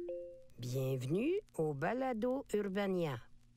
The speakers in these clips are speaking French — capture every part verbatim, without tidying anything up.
Bienvenue au Balado Urbania.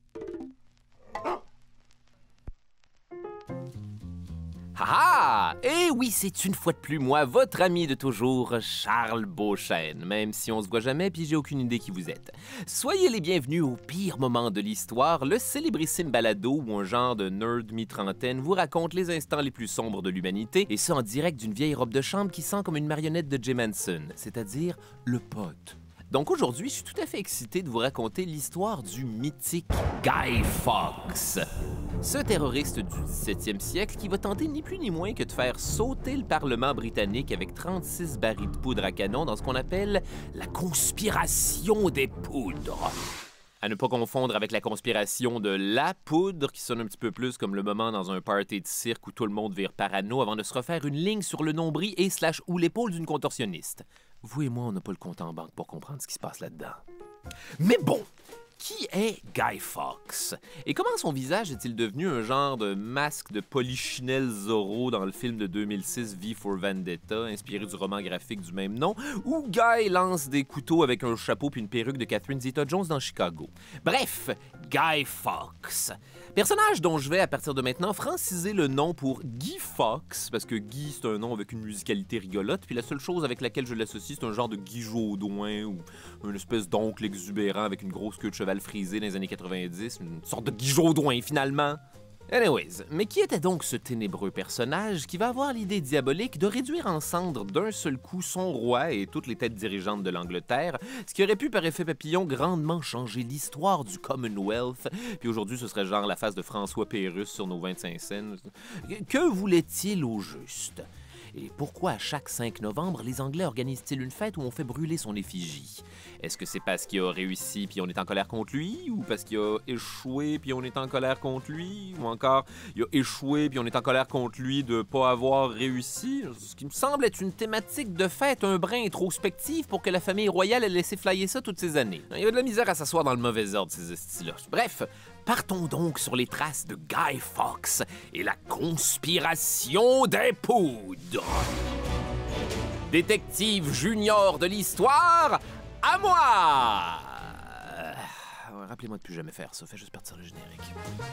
Ah! Et oui, c'est une fois de plus moi, votre ami de toujours, Charles Beauchesne, même si on se voit jamais puis j'ai aucune idée qui vous êtes. Soyez les bienvenus au pire moment de l'histoire, le célébrissime balado où un genre de nerd mi-trentaine vous raconte les instants les plus sombres de l'humanité, et ça en direct d'une vieille robe de chambre qui sent comme une marionnette de Jim Henson, c'est-à-dire le pote. Donc aujourd'hui, je suis tout à fait excité de vous raconter l'histoire du mythique Guy Fawkes. Ce terroriste du dix-septième siècle qui va tenter ni plus ni moins que de faire sauter le Parlement britannique avec trente-six barils de poudre à canon dans ce qu'on appelle la conspiration des poudres. À ne pas confondre avec la conspiration de la poudre, qui sonne un petit peu plus comme le moment dans un party de cirque où tout le monde vire parano avant de se refaire une ligne sur le nombril et slash ou l'épaule d'une contorsionniste. Vous et moi, on n'a pas le compte en banque pour comprendre ce qui se passe là-dedans. Mais bon, qui est Guy Fawkes? Et comment son visage est-il devenu un genre de masque de Polichinelle Zorro dans le film de deux mille six V for Vendetta, inspiré du roman graphique du même nom, où Guy lance des couteaux avec un chapeau puis une perruque de Catherine Zeta-Jones dans Chicago? Bref, Guy Fawkes. Personnage dont je vais, à partir de maintenant, franciser le nom pour Guy Fawkes, parce que Guy, c'est un nom avec une musicalité rigolote, puis la seule chose avec laquelle je l'associe, c'est un genre de Guy Jodoin, ou une espèce d'oncle exubérant avec une grosse queue de cheval frisée dans les années quatre-vingt-dix, une sorte de Guy Jodoin, finalement. Anyways, mais qui était donc ce ténébreux personnage qui va avoir l'idée diabolique de réduire en cendres d'un seul coup son roi et toutes les têtes dirigeantes de l'Angleterre, ce qui aurait pu par effet papillon grandement changer l'histoire du Commonwealth, puis aujourd'hui ce serait genre la face de François Pérusse sur nos vingt-cinq cents. Que voulait-il au juste? Et pourquoi à chaque cinq novembre, les Anglais organisent-ils une fête où on fait brûler son effigie? Est-ce que c'est parce qu'il a réussi puis on est en colère contre lui? Ou parce qu'il a échoué puis on est en colère contre lui? Ou encore, il a échoué puis on est en colère contre lui de pas avoir réussi? Ce qui me semble être une thématique de fête un brin introspective pour que la famille royale ait laissé flyer ça toutes ces années. Il y a de la misère à s'asseoir dans le mauvais ordre, ces estis-là. Bref, partons donc sur les traces de Guy Fawkes et la conspiration des poudres. Détective junior de l'histoire, à moi! Euh, Rappelez-moi de plus jamais faire ça, fais juste partir le générique.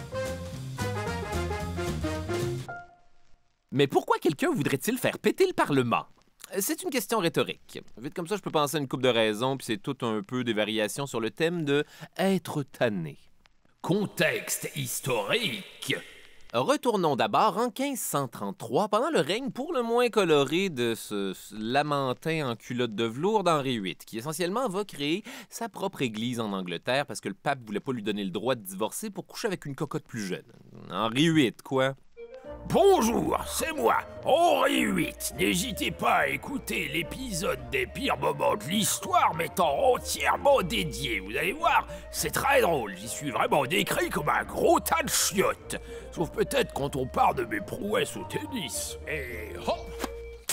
Mais pourquoi quelqu'un voudrait-il faire péter le Parlement? C'est une question rhétorique. Vite comme ça, je peux penser à une couple de raisons, puis c'est tout un peu des variations sur le thème de « être tanné ». Contexte historique. Retournons d'abord en quinze cent trente-trois, pendant le règne pour le moins coloré de ce lamentin en culotte de velours d'Henri huit, qui essentiellement va créer sa propre église en Angleterre parce que le pape voulait pas lui donner le droit de divorcer pour coucher avec une cocotte plus jeune. Henri huit, quoi. Bonjour, c'est moi, Henri huit. N'hésitez pas à écouter l'épisode des pires moments de l'histoire m'étant entièrement dédié. Vous allez voir, c'est très drôle. J'y suis vraiment décrit comme un gros tas de chiottes. Sauf peut-être quand on parle de mes prouesses au tennis. Et hop!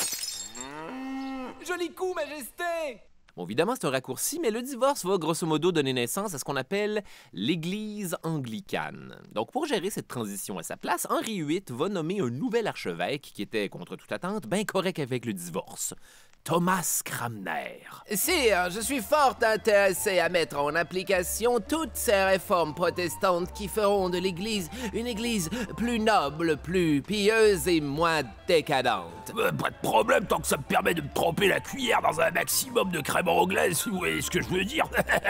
Joli coup, Majesté! Bon, évidemment, c'est un raccourci, mais le divorce va grosso modo donner naissance à ce qu'on appelle l'Église anglicane. Donc, pour gérer cette transition à sa place, Henri huit va nommer un nouvel archevêque qui était, contre toute attente, bien correct avec le divorce. Thomas Cranmer. Sire, je suis fort intéressé à mettre en application toutes ces réformes protestantes qui feront de l'Église une Église plus noble, plus pieuse et moins décadente. Euh, pas de problème tant que ça me permet de me tremper la cuillère dans un maximum de crème anglaise, si vous voyez ce que je veux dire.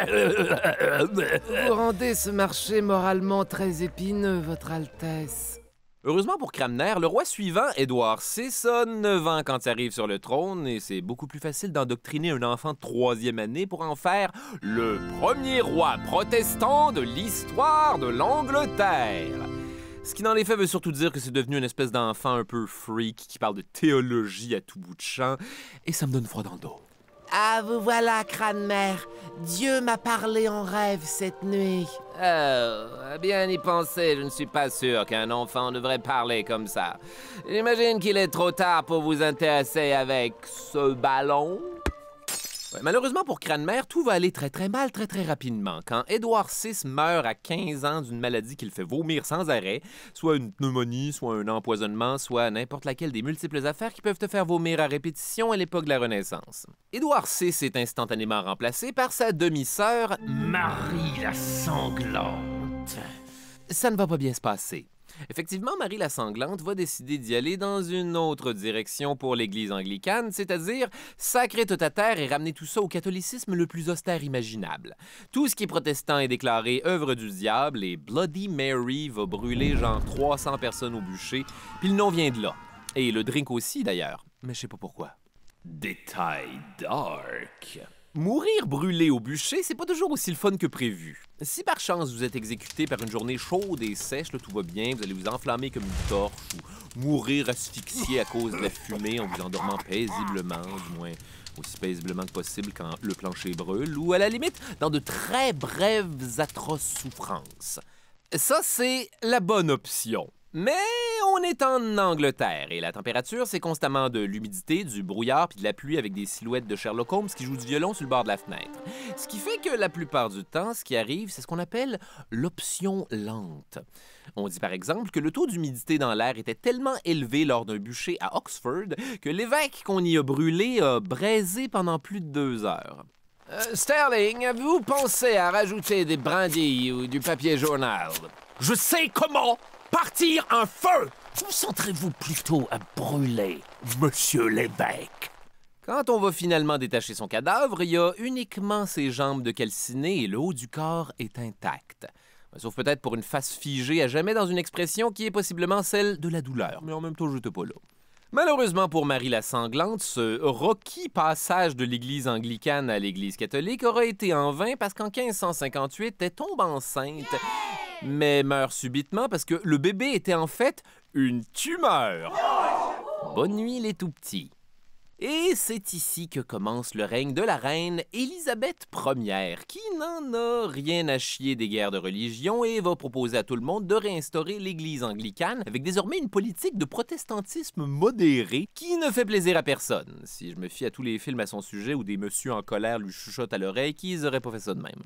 Vous rendez ce marché moralement très épineux, Votre Altesse. Heureusement pour Cranmer, le roi suivant, Édouard six, a neuf ans quand il arrive sur le trône et c'est beaucoup plus facile d'endoctriner un enfant de troisième année pour en faire le premier roi protestant de l'histoire de l'Angleterre. Ce qui dans les faits veut surtout dire que c'est devenu une espèce d'enfant un peu freak qui parle de théologie à tout bout de champ et ça me donne froid dans le dos. Ah, vous voilà, Cranmer. Dieu m'a parlé en rêve cette nuit. Oh, bien y penser, je ne suis pas sûr qu'un enfant devrait parler comme ça. J'imagine qu'il est trop tard pour vous intéresser avec ce ballon. Ouais, malheureusement pour Cranmer, tout va aller très très mal très très rapidement. Quand Édouard six meurt à quinze ans d'une maladie qui le fait vomir sans arrêt, soit une pneumonie, soit un empoisonnement, soit n'importe laquelle des multiples affaires qui peuvent te faire vomir à répétition à l'époque de la Renaissance. Édouard six est instantanément remplacé par sa demi-sœur Marie la sanglante. Ça ne va pas bien se passer. Effectivement, Marie la Sanglante va décider d'y aller dans une autre direction pour l'Église anglicane, c'est-à-dire sacrer tout à terre et ramener tout ça au catholicisme le plus austère imaginable. Tout ce qui est protestant est déclaré œuvre du diable et Bloody Mary va brûler genre trois cents personnes au bûcher, puis le nom vient de là. Et le drink aussi d'ailleurs, mais je sais pas pourquoi. Détail dark. Mourir brûlé au bûcher, c'est pas toujours aussi le fun que prévu. Si par chance vous êtes exécuté par une journée chaude et sèche, là, tout va bien, vous allez vous enflammer comme une torche ou mourir asphyxié à cause de la fumée en vous endormant paisiblement, du moins aussi paisiblement que possible quand le plancher brûle, ou à la limite dans de très brèves atroces souffrances. Ça, c'est la bonne option. Mais on est en Angleterre et la température, c'est constamment de l'humidité, du brouillard puis de la pluie avec des silhouettes de Sherlock Holmes qui jouent du violon sur le bord de la fenêtre. Ce qui fait que la plupart du temps, ce qui arrive, c'est ce qu'on appelle l'option lente. On dit par exemple que le taux d'humidité dans l'air était tellement élevé lors d'un bûcher à Oxford que l'évêque qu'on y a brûlé a braisé pendant plus de deux heures. Euh, Sterling, avez-vous pensé à rajouter des brindilles ou du papier journal? Je sais comment partir un feu! Concentrez-vous plutôt à brûler, monsieur l'évêque. Quand on va finalement détacher son cadavre, il y a uniquement ses jambes de calciné et le haut du corps est intact. Sauf peut-être pour une face figée à jamais dans une expression qui est possiblement celle de la douleur, mais en même temps, je n'étais pas là. Malheureusement pour Marie la Sanglante, ce rocky passage de l'Église anglicane à l'Église catholique aura été en vain parce qu'en quinze cent cinquante-huit, elle tombe enceinte, mais meurt subitement parce que le bébé était en fait une tumeur. Bonne nuit les tout-petits. Et c'est ici que commence le règne de la reine Élisabeth Première, qui n'en a rien à chier des guerres de religion et va proposer à tout le monde de réinstaurer l'Église anglicane avec désormais une politique de protestantisme modéré qui ne fait plaisir à personne. Si je me fie à tous les films à son sujet où des messieurs en colère lui chuchotent à l'oreille, qu'ils auraient pas fait ça de même.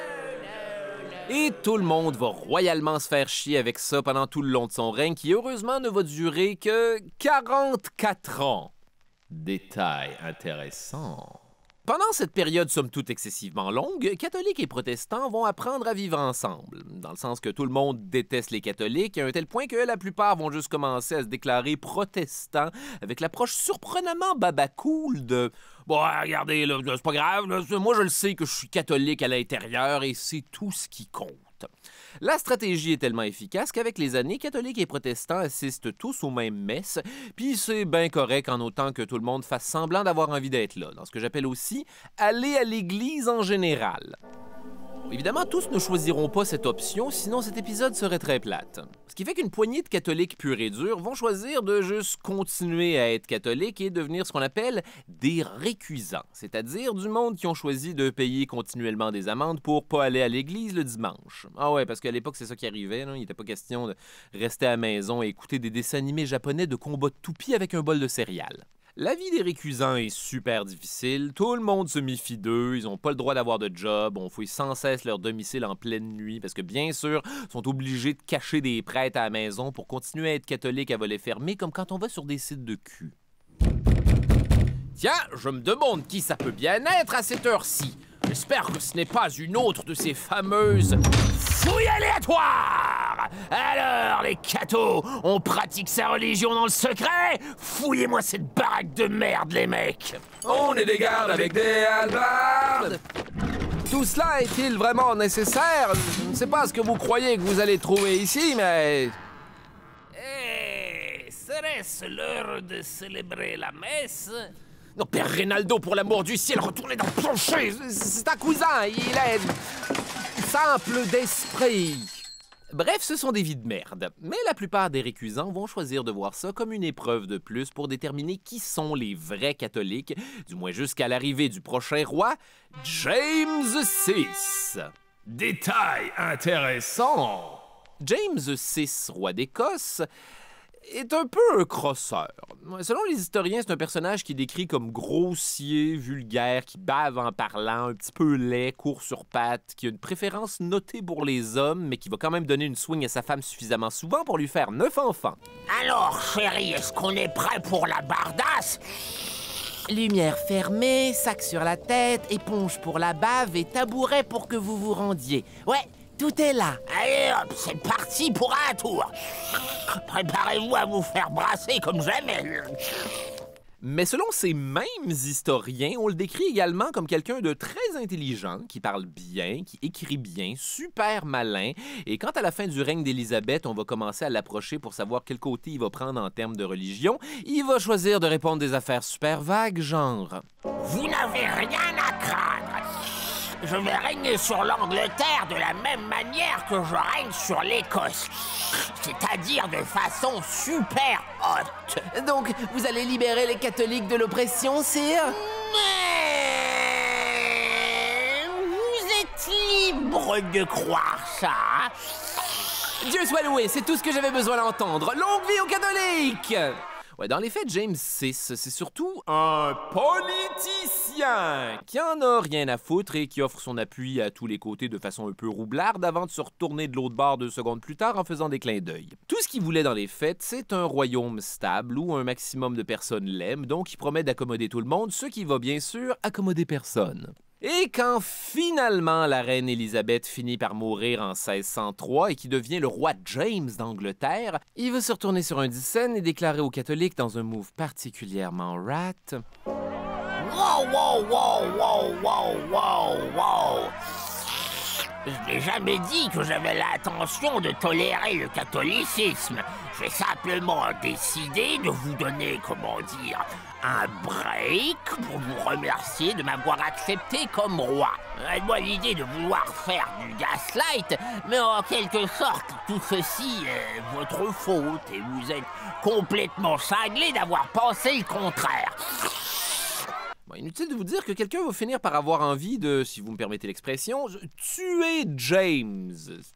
Et tout le monde va royalement se faire chier avec ça pendant tout le long de son règne, qui heureusement ne va durer que quarante-quatre ans. Détail intéressant. Pendant cette période somme toute excessivement longue, catholiques et protestants vont apprendre à vivre ensemble, dans le sens que tout le monde déteste les catholiques, à un tel point que la plupart vont juste commencer à se déclarer protestants, avec l'approche surprenamment babacool de « Bon, regardez, là, c'est pas grave, là, moi je le sais que je suis catholique à l'intérieur et c'est tout ce qui compte. » La stratégie est tellement efficace qu'avec les années, catholiques et protestants assistent tous aux mêmes messes, puis c'est bien correct en autant que tout le monde fasse semblant d'avoir envie d'être là, dans ce que j'appelle aussi « aller à l'église en général ». Évidemment, tous ne choisiront pas cette option, sinon cet épisode serait très plate. Ce qui fait qu'une poignée de catholiques purs et durs vont choisir de juste continuer à être catholiques et devenir ce qu'on appelle des récusants, c'est-à-dire du monde qui ont choisi de payer continuellement des amendes pour pas aller à l'église le dimanche. Ah ouais, parce qu'à l'époque, c'est ça qui arrivait, là. Il n'était pas question de rester à la maison et écouter des dessins animés japonais de combat de toupies avec un bol de céréales. La vie des récusants est super difficile, tout le monde se méfie d'eux, ils n'ont pas le droit d'avoir de job, on fouille sans cesse leur domicile en pleine nuit parce que bien sûr, ils sont obligés de cacher des prêtres à la maison pour continuer à être catholiques à volets fermés comme quand on va sur des sites de cul. Tiens, je me demande qui ça peut bien être à cette heure-ci. J'espère que ce n'est pas une autre de ces fameuses fouilles aléatoires. Alors, les cathos, on pratique sa religion dans le secret? Fouillez-moi cette baraque de merde, les mecs. On est des gardes avec des hallebardes. Tout cela est-il vraiment nécessaire? Je ne sais pas ce que vous croyez que vous allez trouver ici, mais... Eh, serait-ce l'heure de célébrer la messe? Non, Père Reynaldo, pour l'amour du ciel, retournez dans le plancher! C'est un cousin, il est simple d'esprit. Bref, ce sont des vies de merde. Mais la plupart des récusants vont choisir de voir ça comme une épreuve de plus pour déterminer qui sont les vrais catholiques, du moins jusqu'à l'arrivée du prochain roi, James six. Détail intéressant. James six, roi d'Écosse, est un peu un crosseur. Selon les historiens, c'est un personnage qui est décrit comme grossier, vulgaire, qui bave en parlant, un petit peu laid, court sur pattes, qui a une préférence notée pour les hommes, mais qui va quand même donner une swing à sa femme suffisamment souvent pour lui faire neuf enfants. Alors, chérie, est-ce qu'on est prêt pour la bardasse? Lumière fermée, sac sur la tête, éponge pour la bave et tabouret pour que vous vous rendiez. Ouais, tout est là. Allez hop, c'est parti pour un tour. Préparez-vous à vous faire brasser comme jamais. Mais selon ces mêmes historiens, on le décrit également comme quelqu'un de très intelligent, qui parle bien, qui écrit bien, super malin. Et quand à la fin du règne d'Élisabeth, on va commencer à l'approcher pour savoir quel côté il va prendre en termes de religion, il va choisir de répondre des affaires super vagues, genre... Vous n'avez rien à craindre. Je vais régner sur l'Angleterre de la même manière que je règne sur l'Écosse. C'est-à-dire de façon super haute. Donc, vous allez libérer les catholiques de l'oppression, sire? Mais... vous êtes libre de croire ça. Dieu soit loué, c'est tout ce que j'avais besoin d'entendre. Longue vie aux catholiques! Ouais, dans les faits, James six, c'est surtout un politicien qui en a rien à foutre et qui offre son appui à tous les côtés de façon un peu roublarde avant de se retourner de l'autre bord deux secondes plus tard en faisant des clins d'œil. Tout ce qu'il voulait dans les faits, c'est un royaume stable où un maximum de personnes l'aiment, donc il promet d'accommoder tout le monde, ce qui va bien sûr accommoder personne. Et quand finalement la reine Élisabeth finit par mourir en seize cent trois et qui devient le roi James d'Angleterre, il va se retourner sur un dixaine et déclarer aux catholiques dans un move particulièrement rat... Wow, wow, wow, wow, wow, wow, wow. Je n'ai jamais dit que j'avais l'intention de tolérer le catholicisme. J'ai simplement décidé de vous donner, comment dire, un break pour vous remercier de m'avoir accepté comme roi. Moi, l'idée de vouloir faire du gaslight, mais en quelque sorte, tout ceci est votre faute et vous êtes complètement cinglé d'avoir pensé le contraire. Bon, inutile de vous dire que quelqu'un va finir par avoir envie de, si vous me permettez l'expression, tuer James.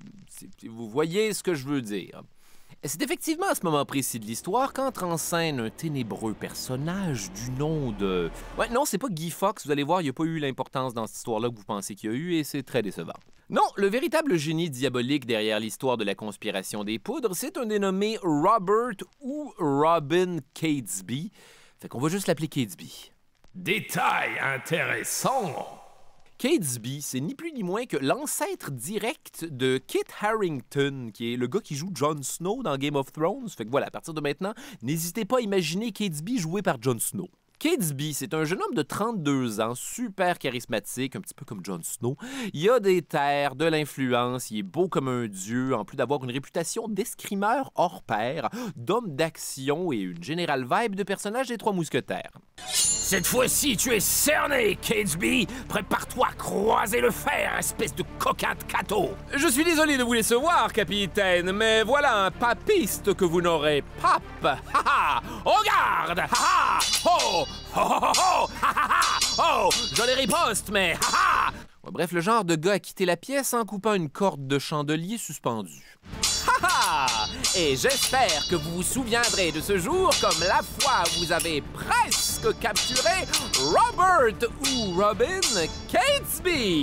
Vous voyez ce que je veux dire. C'est effectivement à ce moment précis de l'histoire qu'entre en scène un ténébreux personnage du nom de... Ouais, non, c'est pas Guy Fawkes, vous allez voir, il n'y a pas eu l'importance dans cette histoire-là que vous pensez qu'il y a eu, et c'est très décevant. Non, le véritable génie diabolique derrière l'histoire de la conspiration des poudres, c'est un dénommé Robert ou Robin Catesby. Fait qu'on va juste l'appeler Catesby. Détail intéressant. Catesby, c'est ni plus ni moins que l'ancêtre direct de Kit Harington, qui est le gars qui joue Jon Snow dans Game of Thrones. Fait que voilà, à partir de maintenant, n'hésitez pas à imaginer Catesby joué par Jon Snow. Catesby, c'est un jeune homme de trente-deux ans, super charismatique, un petit peu comme Jon Snow. Il a des terres, de l'influence, il est beau comme un dieu, en plus d'avoir une réputation d'escrimeur hors pair, d'homme d'action et une générale vibe de personnage des Trois Mousquetaires. Cette fois-ci, tu es cerné, Catesby. Prépare-toi à croiser le fer, espèce de coquin de cateau. Je suis désolé de vous décevoir, capitaine, mais voilà un papiste que vous n'aurez pas. Ha ha! Regarde! Ha ha! Oh! Oh oh oh! Ha ha ha! Oh! Je les riposte, mais ha ha! Ouais, bref, le genre de gars a quitté la pièce en coupant une corde de chandelier suspendue. Ha ha! Et j'espère que vous vous souviendrez de ce jour comme la fois où vous avez presque capturé Robert ou Robin Catesby.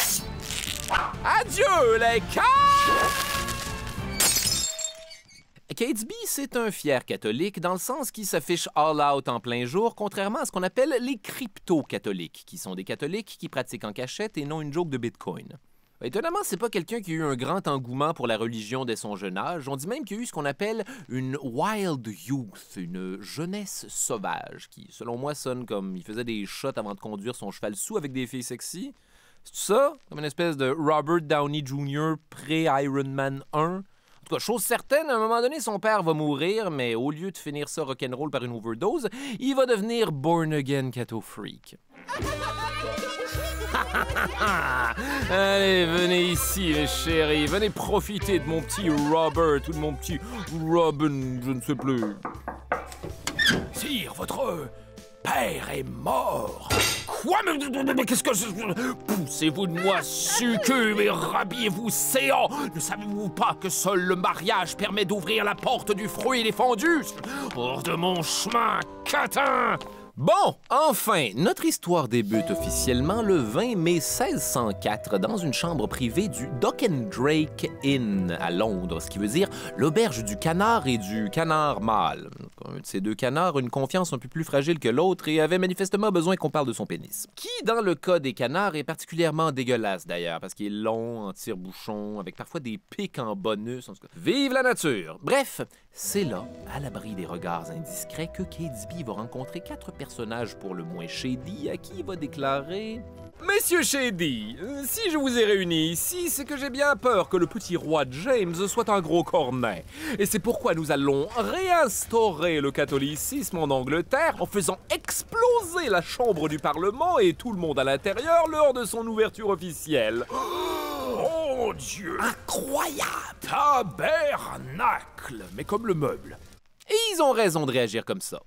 Adieu, les gars! Catesby, c'est un fier catholique dans le sens qu'il s'affiche all-out en plein jour, contrairement à ce qu'on appelle les crypto-catholiques, qui sont des catholiques qui pratiquent en cachette et non une joke de Bitcoin. Étonnamment, c'est pas quelqu'un qui a eu un grand engouement pour la religion dès son jeune âge. On dit même qu'il y a eu ce qu'on appelle une wild youth, une jeunesse sauvage, qui, selon moi, sonne comme il faisait des shots avant de conduire son cheval sous avec des filles sexy. C'est ça? Comme une espèce de Robert Downey junior pré-Iron Man un? En tout cas, chose certaine, à un moment donné, son père va mourir, mais au lieu de finir ça rock'n'roll par une overdose, il va devenir born-again catho freak. Allez, venez ici, les chéris. Venez profiter de mon petit Robert ou de mon petit Robin, je ne sais plus. Sire, votre père est mort. Quoi? Mais, mais, mais qu'est-ce que je... Poussez-vous de moi, succube, et rhabillez-vous, séant! Ne savez-vous pas que seul le mariage permet d'ouvrir la porte du fruit défendu? Hors de mon chemin, catin! Bon, enfin, notre histoire débute officiellement le vingt mai seize cent quatre dans une chambre privée du Dock and Drake Inn à Londres, ce qui veut dire l'auberge du canard et du canard mâle. Un de ces deux canards a une confiance un peu plus fragile que l'autre et avait manifestement besoin qu'on parle de son pénis. Qui, dans le cas des canards, est particulièrement dégueulasse d'ailleurs, parce qu'il est long, en tire-bouchon, avec parfois des pics en bonus. En tout cas. Vive la nature! Bref, c'est là, à l'abri des regards indiscrets, que Catesby va rencontrer quatre personnages pour le moins shady, à qui il va déclarer... Messieurs Shady, euh, si je vous ai réunis ici, c'est que j'ai bien peur que le petit roi James soit un gros cornet. Et c'est pourquoi nous allons réinstaurer le catholicisme en Angleterre en faisant exploser la chambre du Parlement et tout le monde à l'intérieur lors de son ouverture officielle. Oh mon Dieu! Incroyable! Tabernacle! Mais comme le meuble. Et ils ont raison de réagir comme ça.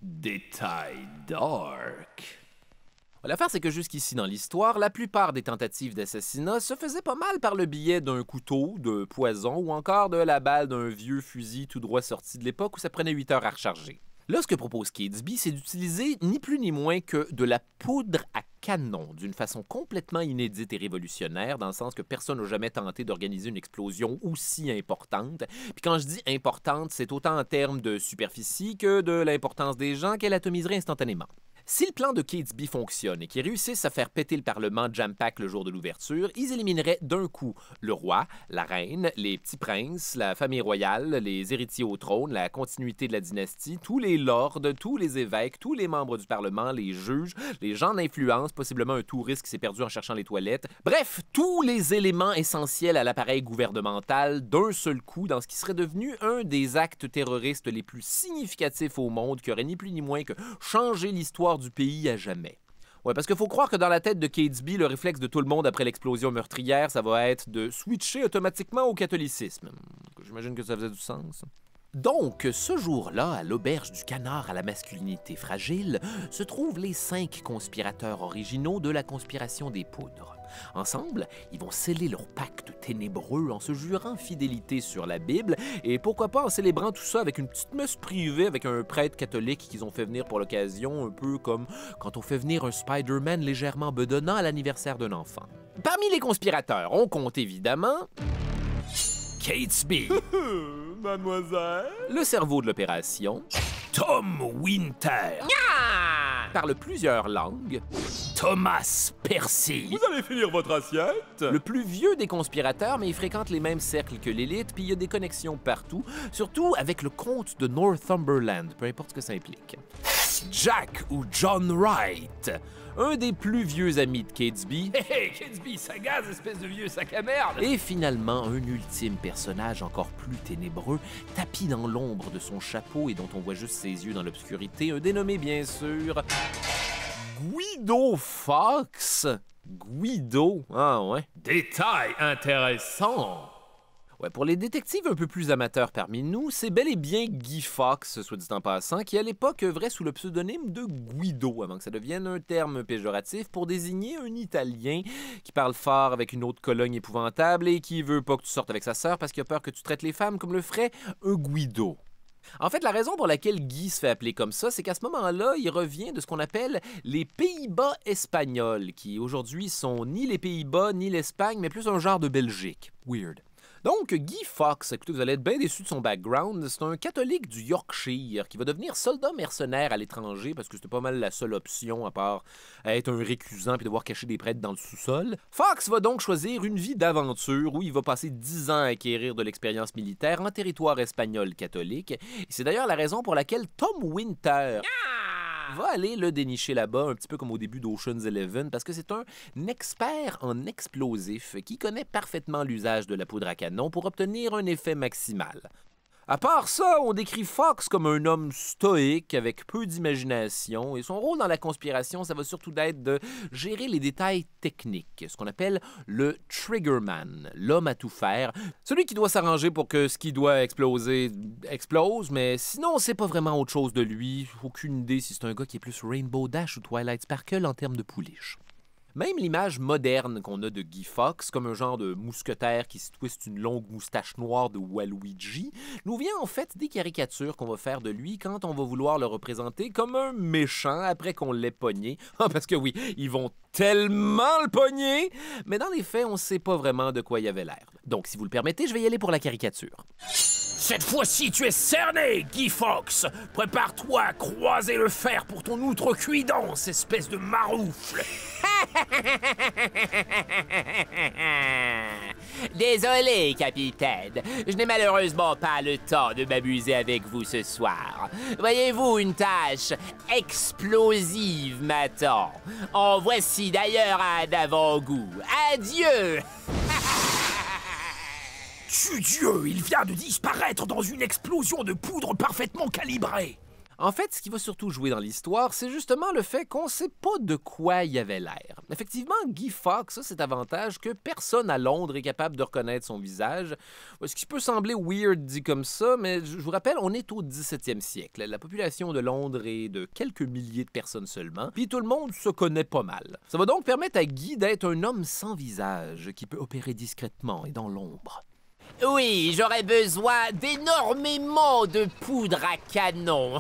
Détail dark. L'affaire, c'est que jusqu'ici dans l'histoire, la plupart des tentatives d'assassinat se faisaient pas mal par le biais d'un couteau, de poison ou encore de la balle d'un vieux fusil tout droit sorti de l'époque où ça prenait huit heures à recharger. Là, ce que propose Catesby, c'est d'utiliser ni plus ni moins que de la poudre à canon, d'une façon complètement inédite et révolutionnaire, dans le sens que personne n'a jamais tenté d'organiser une explosion aussi importante. Puis quand je dis importante, c'est autant en termes de superficie que de l'importance des gens qu'elle atomiserait instantanément. Si le plan de Catesby fonctionne et qu'ils réussissent à faire péter le Parlement jam-pack le jour de l'ouverture, ils élimineraient d'un coup le roi, la reine, les petits princes, la famille royale, les héritiers au trône, la continuité de la dynastie, tous les lords, tous les évêques, tous les membres du Parlement, les juges, les gens d'influence, possiblement un touriste qui s'est perdu en cherchant les toilettes. Bref, tous les éléments essentiels à l'appareil gouvernemental d'un seul coup dans ce qui serait devenu un des actes terroristes les plus significatifs au monde, qui aurait ni plus ni moins que changé l'histoire du pays à jamais. Ouais, parce qu'il faut croire que dans la tête de Catesby, le réflexe de tout le monde après l'explosion meurtrière, ça va être de switcher automatiquement au catholicisme. J'imagine que ça faisait du sens. Donc, ce jour-là, à l'auberge du canard à la masculinité fragile, se trouvent les cinq conspirateurs originaux de la conspiration des poudres. Ensemble, ils vont sceller leur pacte ténébreux en se jurant fidélité sur la Bible et pourquoi pas en célébrant tout ça avec une petite messe privée avec un prêtre catholique qu'ils ont fait venir pour l'occasion, un peu comme quand on fait venir un Spider-Man légèrement bedonnant à l'anniversaire d'un enfant. Parmi les conspirateurs, on compte évidemment... Catesby. Mademoiselle. Le cerveau de l'opération. Tom Winter. Ah! Parle plusieurs langues. Thomas Percy. Vous allez finir votre assiette. Le plus vieux des conspirateurs, mais il fréquente les mêmes cercles que l'élite, puis il y a des connexions partout, surtout avec le comte de Northumberland, peu importe ce que ça implique. Jack ou John Wright. Un des plus vieux amis de Catesby. Hé hey, hey, Catesby, ça gaze, espèce de vieux sac à merde! Et finalement, un ultime personnage encore plus ténébreux, tapi dans l'ombre de son chapeau et dont on voit juste ses yeux dans l'obscurité, un dénommé bien sûr... Guido Fawkes. Guido, ah ouais. Détail intéressant. Ouais, pour les détectives un peu plus amateurs parmi nous, c'est bel et bien Guy Fawkes, soit dit en passant, qui à l'époque œuvrait sous le pseudonyme de Guido, avant que ça devienne un terme péjoratif pour désigner un Italien qui parle fort avec une autre Cologne épouvantable et qui veut pas que tu sortes avec sa sœur parce qu'il a peur que tu traites les femmes comme le ferait un Guido. En fait, la raison pour laquelle Guy se fait appeler comme ça, c'est qu'à ce moment-là, il revient de ce qu'on appelle les Pays-Bas espagnols, qui aujourd'hui sont ni les Pays-Bas ni l'Espagne, mais plus un genre de Belgique. Weird. Donc, Guy Fawkes, écoutez, vous allez être bien déçus de son background, c'est un catholique du Yorkshire qui va devenir soldat mercenaire à l'étranger parce que c'était pas mal la seule option à part être un récusant puis devoir cacher des prêtres dans le sous-sol. Fawkes va donc choisir une vie d'aventure où il va passer dix ans à acquérir de l'expérience militaire en territoire espagnol catholique. Et c'est d'ailleurs la raison pour laquelle Tom Winter... va aller le dénicher là-bas, un petit peu comme au début d'Ocean's Eleven, parce que c'est un expert en explosifs qui connaît parfaitement l'usage de la poudre à canon pour obtenir un effet maximal. À part ça, on décrit Fox comme un homme stoïque avec peu d'imagination et son rôle dans la conspiration, ça va surtout d'être de gérer les détails techniques, ce qu'on appelle le triggerman, l'homme à tout faire, celui qui doit s'arranger pour que ce qui doit exploser explose, mais sinon on sait pas vraiment autre chose de lui, aucune idée si c'est un gars qui est plus Rainbow Dash ou Twilight Sparkle en termes de pouliche. Même l'image moderne qu'on a de Guy Fawkes, comme un genre de mousquetaire qui se twiste une longue moustache noire de Waluigi, nous vient en fait des caricatures qu'on va faire de lui quand on va vouloir le représenter comme un méchant après qu'on l'ait pogné. Ah, parce que oui, ils vont tellement le pogner! Mais dans les faits, on sait pas vraiment de quoi il avait l'air. Donc, si vous le permettez, je vais y aller pour la caricature. Cette fois-ci, tu es cerné, Guy Fawkes. Prépare-toi à croiser le fer pour ton outrecuidance, espèce de maroufle. Désolé, capitaine. Je n'ai malheureusement pas le temps de m'amuser avec vous ce soir. Voyez-vous, une tâche explosive m'attend. En voici d'ailleurs un avant-goût. Adieu! Tu Dieu, il vient de disparaître dans une explosion de poudre parfaitement calibrée. En fait, ce qui va surtout jouer dans l'histoire, c'est justement le fait qu'on sait pas de quoi il avait l'air. Effectivement, Guy Fawkes a cet avantage que personne à Londres est capable de reconnaître son visage. Ce qui peut sembler weird dit comme ça, mais je vous rappelle, on est au dix-septième siècle. La population de Londres est de quelques milliers de personnes seulement, puis tout le monde se connaît pas mal. Ça va donc permettre à Guy d'être un homme sans visage, qui peut opérer discrètement et dans l'ombre. Oui, j'aurais besoin d'énormément de poudre à canon.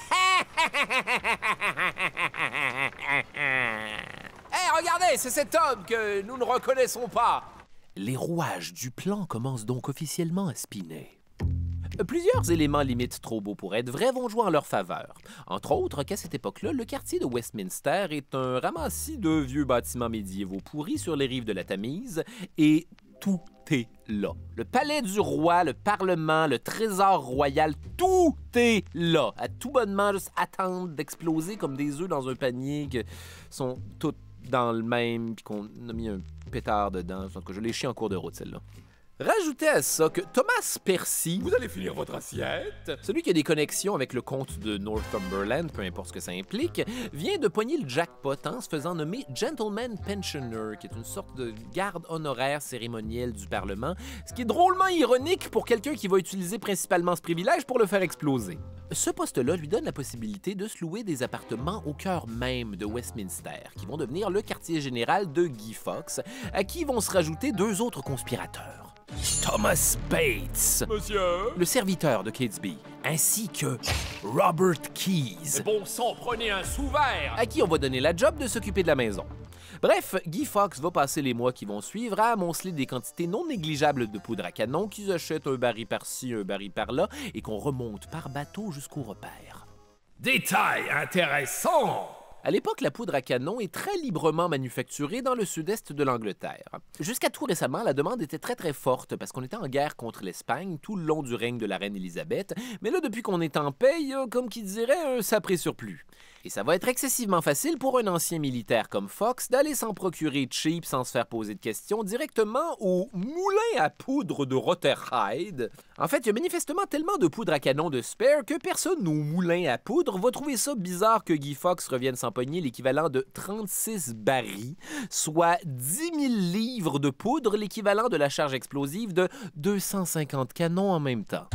Hey, regardez, c'est cet homme que nous ne reconnaissons pas! Les rouages du plan commencent donc officiellement à spinner. Plusieurs éléments limites trop beaux pour être vrais vont jouer en leur faveur. Entre autres qu'à cette époque-là, le quartier de Westminster est un ramassis de vieux bâtiments médiévaux pourris sur les rives de la Tamise et tout est là. Le palais du roi, le parlement, le trésor royal, tout est là. À tout bonnement, juste attendre d'exploser comme des œufs dans un panier qui sont toutes dans le même, puis qu'on a mis un pétard dedans. En tout cas, je l'ai chié en cours de route, celle-là. Rajoutez à ça que Thomas Percy, Vous allez finir votre assiette? celui qui a des connexions avec le comte de Northumberland, peu importe ce que ça implique, vient de pogner le jackpot en se faisant nommer Gentleman Pensioner, qui est une sorte de garde honoraire cérémonielle du Parlement, ce qui est drôlement ironique pour quelqu'un qui va utiliser principalement ce privilège pour le faire exploser. Ce poste-là lui donne la possibilité de se louer des appartements au cœur même de Westminster, qui vont devenir le quartier général de Guy Fawkes, à qui vont se rajouter deux autres conspirateurs. Thomas Bates, Monsieur? Le serviteur de Catesby, ainsi que Robert Keyes, Bon sang, prenez un sous-verre! à qui on va donner la job de s'occuper de la maison. Bref, Guy Fawkes va passer les mois qui vont suivre à amonceler des quantités non négligeables de poudre à canon qu'ils achètent un baril par-ci, un baril par-là, et qu'on remonte par bateau jusqu'au repère. détail intéressant. À l'époque, la poudre à canon est très librement manufacturée dans le sud-est de l'Angleterre. Jusqu'à tout récemment, la demande était très très forte parce qu'on était en guerre contre l'Espagne tout le long du règne de la reine Élisabeth, mais là, depuis qu'on est en paix, il y a, comme qui dirait, un sapré surplus. Et ça va être excessivement facile pour un ancien militaire comme Fox d'aller s'en procurer cheap sans se faire poser de questions directement au moulin à poudre de Rotherhithe. En fait, il y a manifestement tellement de poudre à canon de spare que personne au moulin à poudre va trouver ça bizarre que Guy Fawkes revienne s'empoigner l'équivalent de trente-six barils, soit dix mille livres de poudre, l'équivalent de la charge explosive de deux cent cinquante canons en même temps.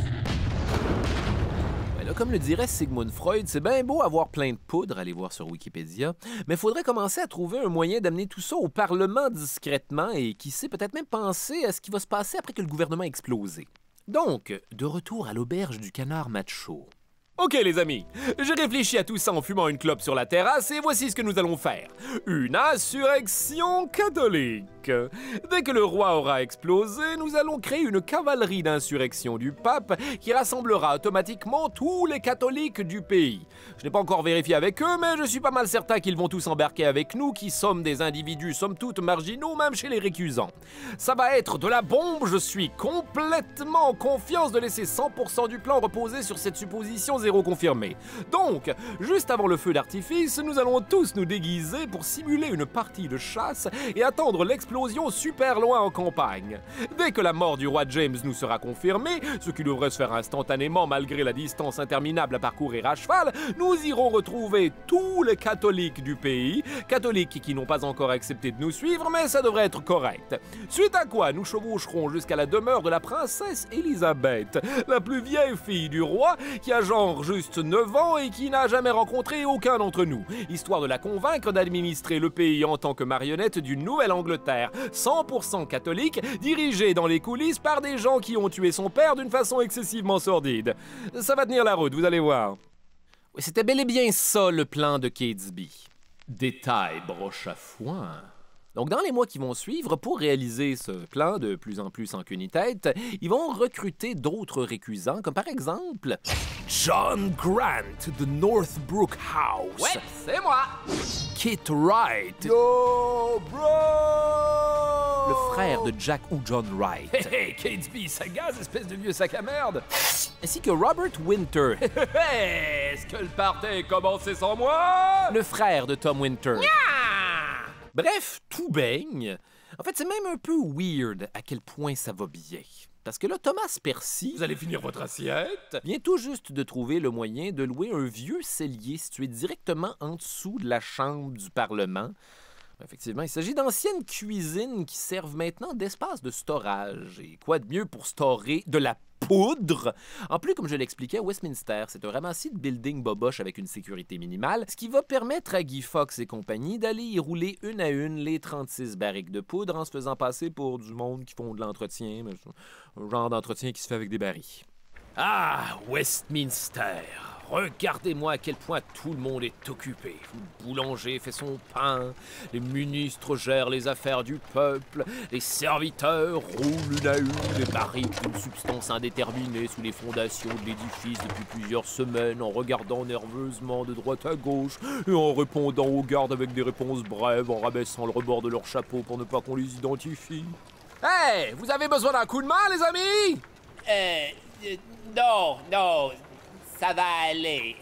Comme le dirait Sigmund Freud, c'est bien beau avoir plein de poudre, allez voir sur Wikipédia, mais il faudrait commencer à trouver un moyen d'amener tout ça au Parlement discrètement et qui sait peut-être même penser à ce qui va se passer après que le gouvernement a explosé. Donc, de retour à l'auberge du Canard Macho. Ok les amis, j'ai réfléchi à tout ça en fumant une clope sur la terrasse et voici ce que nous allons faire. Une insurrection catholique. Dès que le roi aura explosé, nous allons créer une cavalerie d'insurrection du pape qui rassemblera automatiquement tous les catholiques du pays. Je n'ai pas encore vérifié avec eux, mais je suis pas mal certain qu'ils vont tous embarquer avec nous, qui sommes des individus somme toute marginaux, même chez les récusants. Ça va être de la bombe, je suis complètement en confiance de laisser cent pour cent du plan reposer sur cette supposition zéro confirmée. Donc, juste avant le feu d'artifice, nous allons tous nous déguiser pour simuler une partie de chasse et attendre l'explosion explosion super loin en campagne. Dès que la mort du roi James nous sera confirmée, ce qui devrait se faire instantanément malgré la distance interminable à parcourir à cheval, nous irons retrouver tous les catholiques du pays, catholiques qui n'ont pas encore accepté de nous suivre, mais ça devrait être correct. Suite à quoi, nous chevaucherons jusqu'à la demeure de la princesse Élisabeth, la plus vieille fille du roi, qui a genre juste neuf ans et qui n'a jamais rencontré aucun d'entre nous, histoire de la convaincre d'administrer le pays en tant que marionnette d'une Nouvelle-Angleterre, cent pour cent catholique, dirigée dans les coulisses par des gens qui ont tué son père d'une façon excessivement sordide. Ça va tenir la route, vous allez voir. Oui, c'était bel et bien ça le plan de Catesby. Détail broche à foin. Donc, dans les mois qui vont suivre, pour réaliser ce plan de plus en plus en queue ni tête, ils vont recruter d'autres récusants, comme par exemple... John Grant de Northbrook House. Ouais, c'est moi! Kit Wright. Yo, bro! Le frère de Jack ou John Wright. Hey, hey, Catesby, ça gaz, espèce de vieux sac à merde. Ainsi que Robert Winter. Est-ce que le party est commencé sans moi? Le frère de Tom Winter. Bref, tout baigne. En fait, c'est même un peu weird à quel point ça va bien. Parce que là, Thomas Percy... Vous allez finir votre assiette? ...vient tout juste de trouver le moyen de louer un vieux cellier situé directement en dessous de la chambre du Parlement. Effectivement, il s'agit d'anciennes cuisines qui servent maintenant d'espace de storage. Et quoi de mieux pour storer de la poudre? En plus, comme je l'expliquais, Westminster, c'est un ramassis de building boboche avec une sécurité minimale, ce qui va permettre à Guy Fawkes et compagnie d'aller y rouler une à une les trente-six barriques de poudre en se faisant passer pour du monde qui font de l'entretien, un genre d'entretien qui se fait avec des barils. Ah, Westminster. Regardez-moi à quel point tout le monde est occupé. Le boulanger fait son pain, les ministres gèrent les affaires du peuple, les serviteurs roulent une à une les barriques d'une substance indéterminée sous les fondations de l'édifice depuis plusieurs semaines en regardant nerveusement de droite à gauche et en répondant aux gardes avec des réponses brèves, en rabaissant le rebord de leur chapeau pour ne pas qu'on les identifie. Hey! Vous avez besoin d'un coup de main, les amis? Euh... euh, non, non... Ça va aller.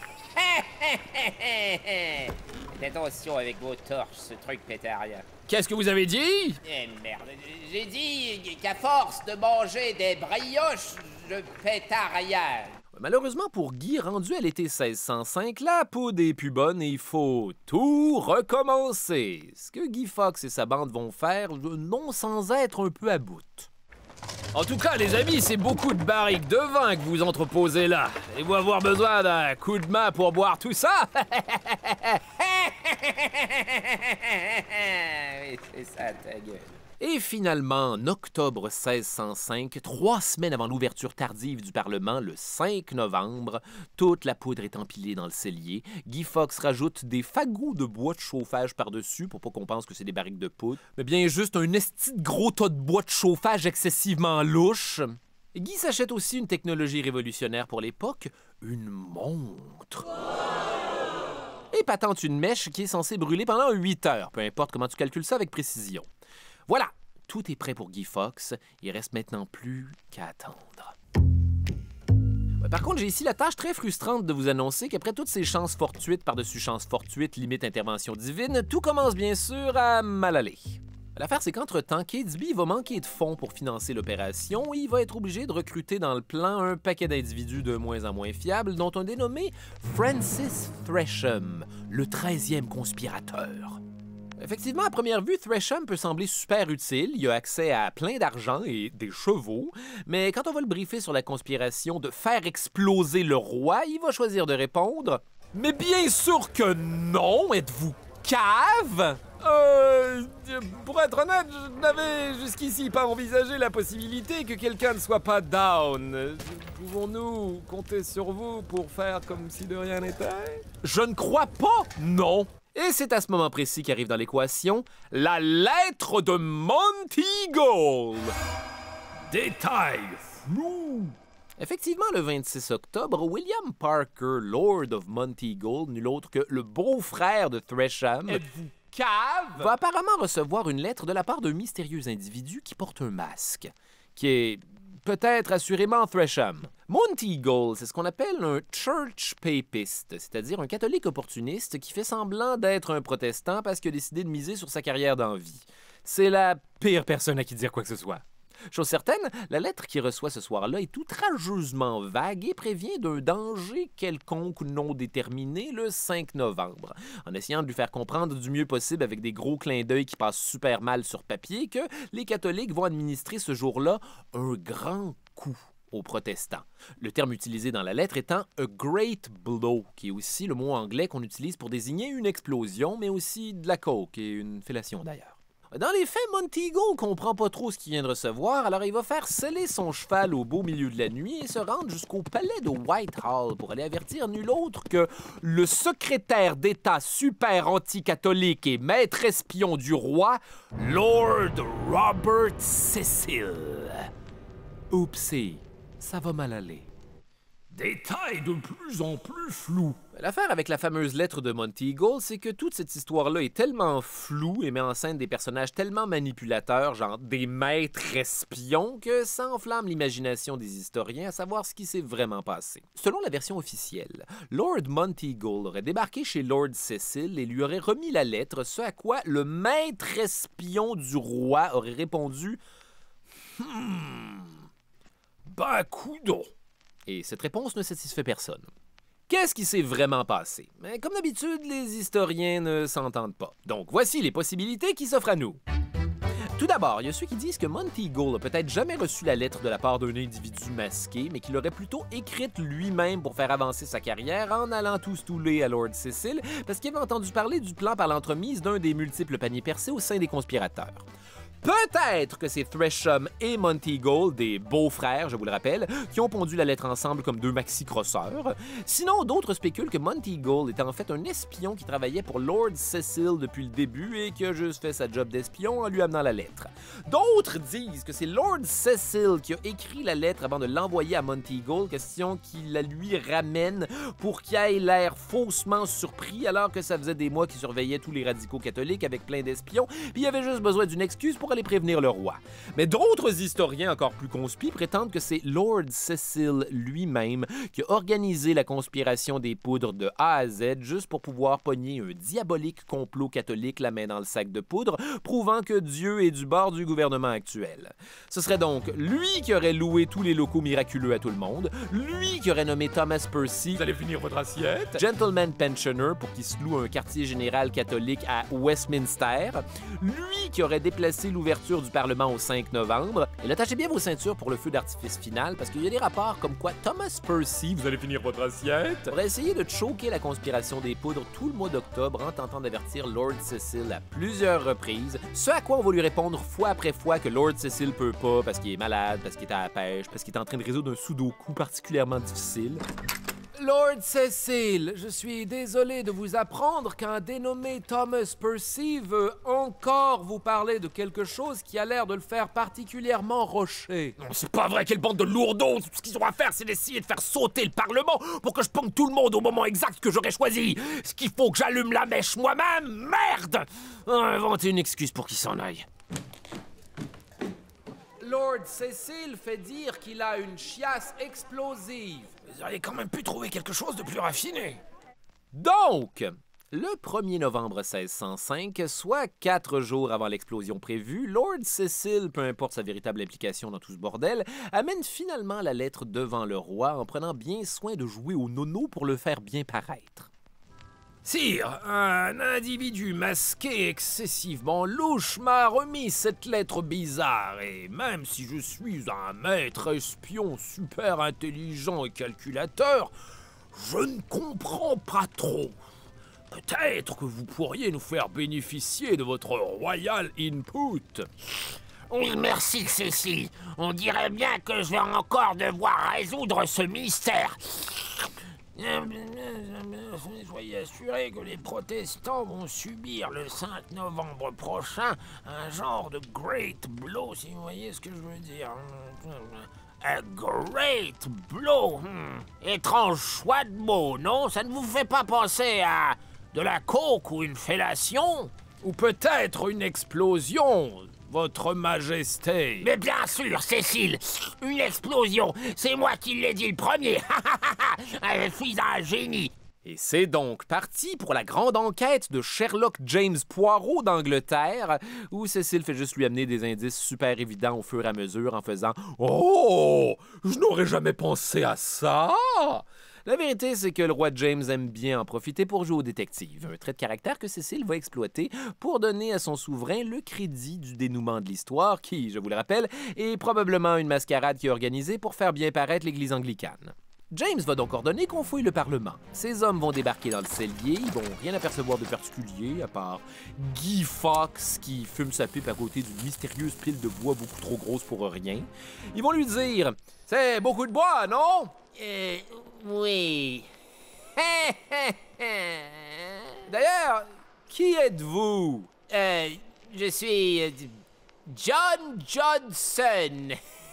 Faites attention avec vos torches, ce truc pétarien. Qu'est-ce que vous avez dit? Eh merde, j'ai dit qu'à force de manger des brioches, je pétard rien. Malheureusement pour Guy, rendu à l'été seize cent cinq, la poudre est plus bonne et il faut tout recommencer. Ce que Guy Fawkes et sa bande vont faire, non sans être un peu à bout. En tout cas, les amis, c'est beaucoup de barriques de vin que vous entreposez là. Allez-vous avoir besoin d'un coup de main pour boire tout ça? Oui, c'est ça, ta gueule. Et finalement, en octobre seize cent cinq, trois semaines avant l'ouverture tardive du Parlement, le cinq novembre, toute la poudre est empilée dans le cellier. Guy Fawkes rajoute des fagots de bois de chauffage par-dessus pour pas qu'on pense que c'est des barriques de poudre, mais bien juste un esti de gros tas de bois de chauffage excessivement louche. Et Guy s'achète aussi une technologie révolutionnaire pour l'époque, une montre. Et patente une mèche qui est censée brûler pendant huit heures, peu importe comment tu calcules ça avec précision. Voilà, tout est prêt pour Guy Fawkes. Il reste maintenant plus qu'à attendre. Par contre, j'ai ici la tâche très frustrante de vous annoncer qu'après toutes ces chances fortuites par-dessus chances fortuites, limite intervention divine, tout commence bien sûr à mal aller. L'affaire, c'est qu'entre-temps, Catesby va manquer de fonds pour financer l'opération et il va être obligé de recruter dans le plan un paquet d'individus de moins en moins fiables, dont un dénommé Francis Tresham, le treizième conspirateur. Effectivement, à première vue, Tresham peut sembler super utile. Il a accès à plein d'argent et des chevaux. Mais quand on va le briefer sur la conspiration de faire exploser le roi, il va choisir de répondre « Mais bien sûr que non! Êtes-vous cave? » Euh... Pour être honnête, je n'avais jusqu'ici pas envisagé la possibilité que quelqu'un ne soit pas down. Pouvons-nous compter sur vous pour faire comme si de rien n'était? Je ne crois pas, non. Et c'est à ce moment précis qu'arrive dans l'équation la lettre de Monteagle. Détail flou. Effectivement, le vingt-six octobre, William Parker, Lord of Monteagle, nul autre que le beau-frère de Tresham, Êtes-vous cave? va apparemment recevoir une lettre de la part d'un mystérieux individu qui porte un masque, qui est peut-être assurément Tresham. Monteagle, c'est ce qu'on appelle un church papist, c'est-à-dire un catholique opportuniste qui fait semblant d'être un protestant parce qu'il a décidé de miser sur sa carrière dans vie. C'est la pire personne à qui dire quoi que ce soit. Chose certaine, la lettre qu'il reçoit ce soir-là est outrageusement vague et prévient d'un danger quelconque non déterminé le cinq novembre, en essayant de lui faire comprendre du mieux possible avec des gros clins d'œil qui passent super mal sur papier que les catholiques vont administrer ce jour-là un grand coup aux protestants. Le terme utilisé dans la lettre étant « a great blow », qui est aussi le mot anglais qu'on utilise pour désigner une explosion, mais aussi de la coke et une fellation d'ailleurs. Dans les faits, Monteagle comprend pas trop ce qu'il vient de recevoir, alors il va faire sceller son cheval au beau milieu de la nuit et se rendre jusqu'au palais de Whitehall pour aller avertir nul autre que le secrétaire d'État super anticatholique et maître espion du roi, Lord Robert Cecil. Oupsie, ça va mal aller. Détail de plus en plus flou. L'affaire avec la fameuse lettre de Monteagle, c'est que toute cette histoire-là est tellement floue et met en scène des personnages tellement manipulateurs, genre des maîtres espions, que ça enflamme l'imagination des historiens à savoir ce qui s'est vraiment passé. Selon la version officielle, Lord Monteagle aurait débarqué chez Lord Cecil et lui aurait remis la lettre, ce à quoi le maître espion du roi aurait répondu « Hmm, ben coudon ». Et cette réponse ne satisfait personne. Qu'est-ce qui s'est vraiment passé? Mais comme d'habitude, les historiens ne s'entendent pas. Donc voici les possibilités qui s'offrent à nous. Tout d'abord, il y a ceux qui disent que Monteagle n'a peut-être jamais reçu la lettre de la part d'un individu masqué, mais qu'il l'aurait plutôt écrite lui-même pour faire avancer sa carrière en allant tout stouler à Lord Cecil, parce qu'il avait entendu parler du plan par l'entremise d'un des multiples paniers percés au sein des conspirateurs. Peut-être que c'est Tresham et Monteagle, des beaux-frères, je vous le rappelle, qui ont pondu la lettre ensemble comme deux maxi-crosseurs. Sinon, d'autres spéculent que Monteagle était en fait un espion qui travaillait pour Lord Cecil depuis le début et qui a juste fait sa job d'espion en lui amenant la lettre. D'autres disent que c'est Lord Cecil qui a écrit la lettre avant de l'envoyer à Monteagle, question qu'il la lui ramène pour qu'il ait l'air faussement surpris alors que ça faisait des mois qu'il surveillait tous les radicaux catholiques avec plein d'espions, puis il avait juste besoin d'une excuse pour aller prévenir le roi. Mais d'autres historiens encore plus conspis prétendent que c'est Lord Cecil lui-même qui a organisé la conspiration des poudres de A à Z juste pour pouvoir pogner un diabolique complot catholique la main dans le sac de poudre, prouvant que Dieu est du bord du gouvernement actuel. Ce serait donc lui qui aurait loué tous les locaux miraculeux à tout le monde, lui qui aurait nommé Thomas Percy, Vous allez finir votre assiette? gentleman pensioner pour qu'il se loue un quartier général catholique à Westminster, lui qui aurait déplacé l'ouverture du Parlement au cinq novembre, et attachez bien vos ceintures pour le feu d'artifice final, parce qu'il y a des rapports comme quoi Thomas Percy Vous allez finir votre assiette? aurait essayé de choquer la conspiration des poudres tout le mois d'octobre en tentant d'avertir Lord Cecil à plusieurs reprises, ce à quoi on va lui répondre fois après fois que Lord Cecil peut pas parce qu'il est malade, parce qu'il est à la pêche, parce qu'il est en train de résoudre un sudoku particulièrement difficile. Lord Cecil, je suis désolé de vous apprendre qu'un dénommé Thomas Percy veut encore vous parler de quelque chose qui a l'air de le faire particulièrement rocher. Non, c'est pas vrai, quelle bande de lourdeaux! Tout ce qu'ils ont à faire, c'est d'essayer de faire sauter le Parlement pour que je pongue tout le monde au moment exact que j'aurais choisi. Ce qu'il faut que j'allume la mèche moi-même, merde! Inventer une excuse pour qu'il s'en aille. Lord Cecil fait dire qu'il a une chiasse explosive. Vous auriez quand même pu trouver quelque chose de plus raffiné. Donc, le premier novembre seize cent cinq, soit quatre jours avant l'explosion prévue, Lord Cecil, peu importe sa véritable implication dans tout ce bordel, amène finalement la lettre devant le roi en prenant bien soin de jouer au nono pour le faire bien paraître. Sire, un individu masqué excessivement Louche m'a remis cette lettre bizarre et même si je suis un maître espion super intelligent et calculateur, je ne comprends pas trop. Peut-être que vous pourriez nous faire bénéficier de votre royal input. Oui, merci, Cécile. On dirait bien que je vais encore devoir résoudre ce mystère. Soyez assurés que les protestants vont subir le cinq novembre prochain un genre de great blow, si vous voyez ce que je veux dire. A great blow. Hmm. Étrange choix de mots, non? Ça ne vous fait pas penser à de la coke ou une fellation? Ou peut-être une explosion, votre majesté? Mais bien sûr, Cécile, une explosion, c'est moi qui l'ai dit le premier. Je suis un génie. Et c'est donc parti pour la grande enquête de Sherlock James Poirot d'Angleterre, où Cécile fait juste lui amener des indices super évidents au fur et à mesure en faisant « Oh! Je n'aurais jamais pensé à ça! » La vérité, c'est que le roi James aime bien en profiter pour jouer au détective, un trait de caractère que Cécile va exploiter pour donner à son souverain le crédit du dénouement de l'histoire qui, je vous le rappelle, est probablement une mascarade qui est organisée pour faire bien paraître l'Église anglicane. James va donc ordonner qu'on fouille le Parlement. Ces hommes vont débarquer dans le cellier, ils vont rien apercevoir de particulier, à part Guy Fawkes qui fume sa pipe à côté d'une mystérieuse pile de bois beaucoup trop grosse pour rien. Ils vont lui dire « C'est beaucoup de bois, non? » Euh, oui. D'ailleurs, qui êtes-vous? Euh, je suis euh, John Johnson.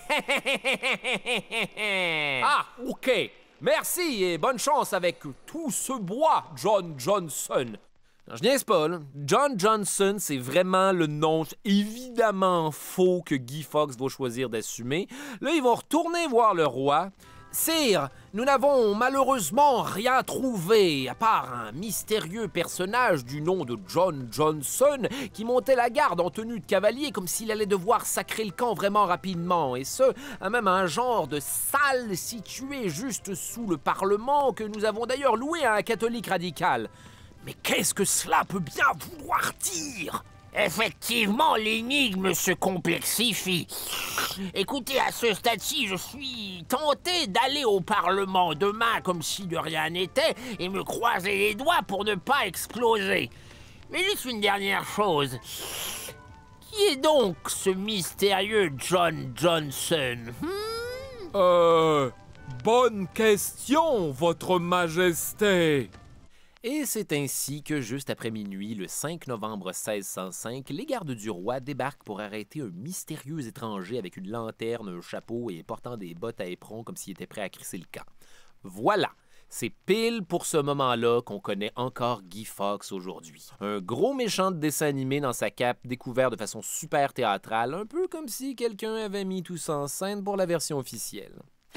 Ah, OK. Merci et bonne chance avec tout ce bois, John Johnson. Non, je niaise pas, là. John Johnson, c'est vraiment le nom évidemment faux que Guy Fawkes va choisir d'assumer. Là, ils vont retourner voir le roi. Sire, nous n'avons malheureusement rien trouvé, à part un mystérieux personnage du nom de John Johnson qui montait la garde en tenue de cavalier comme s'il allait devoir sacrer le camp vraiment rapidement, et ce, à même un genre de salle située juste sous le Parlement que nous avons d'ailleurs loué à un catholique radical. Mais qu'est-ce que cela peut bien vouloir dire? Effectivement, l'énigme se complexifie. Écoutez, à ce stade-ci, je suis tenté d'aller au Parlement demain comme si de rien n'était et me croiser les doigts pour ne pas exploser. Mais juste une dernière chose. Qui est donc ce mystérieux John Johnson? Hmm? Euh... Bonne question, Votre Majesté! Et c'est ainsi que, juste après minuit, le cinq novembre seize cent cinq, les gardes du roi débarquent pour arrêter un mystérieux étranger avec une lanterne, un chapeau et portant des bottes à éperon comme s'il était prêt à crisser le camp. Voilà, c'est pile pour ce moment-là qu'on connaît encore Guy Fawkes aujourd'hui. Un gros méchant de dessin animé dans sa cape, découvert de façon super théâtrale, un peu comme si quelqu'un avait mis tout ça en scène pour la version officielle.